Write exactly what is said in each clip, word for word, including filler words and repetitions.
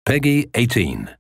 Peggy eighteen.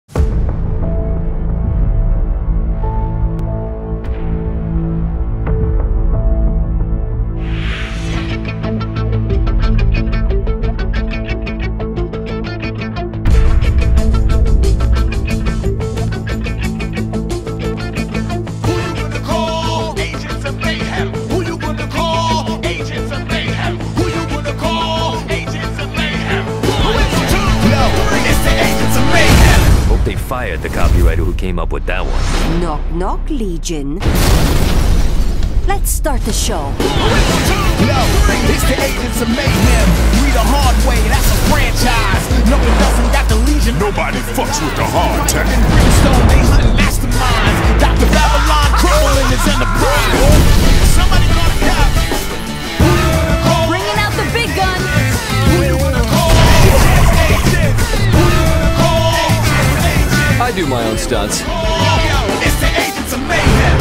Agents of Mayhem. Who you gonna call? Agents of Mayhem. Who you gonna call? Agents of Mayhem. One, two, no, it's the Agents of Mayhem. Hope they fired the copywriter who came up with that one. Knock, knock, Legion. Let's start the show. No, it's the Agents of Mayhem. Read a hard way, that's a franchise. No, it doesn't got the Legion. Nobody fucks with the hard tech. Brimstone, they hunting masterminds. Doctor Babylon crumbling his enterprise. Somebody gonna cop. Who you gonna call? Bringing out the big gun. Who you gonna call? Agents. Who you gonna call? Agents. I do my own stunts. It's the Agents of Mayhem.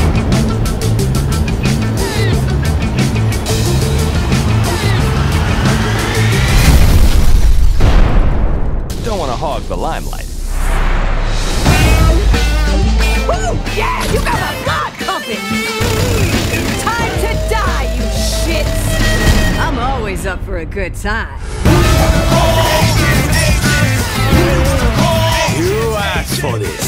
Don't want to hog the limelight. Woo! Yeah, you got a god pumping. Time to die, you shits. I'm always up for a good time. You asked for this.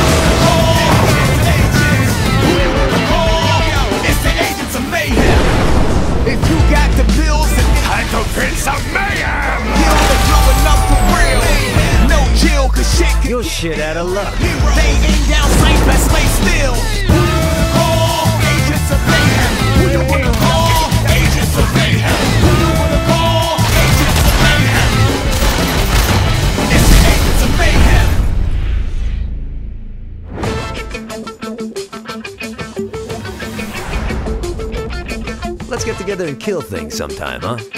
It's the Agents of Mayhem. If you got the bills and I'm the Prince of Mayhem! bills are blowing up for real. No chill, cause shit can You're shit out of luck. They aim down sight, best lay still. Who you wanna call? Agents of Mayhem. Who you wanna call? Agents of Mayhem. Who you wanna call? Agents of Mayhem. It's the Agents of Mayhem. Let's get together and kill things sometime, huh?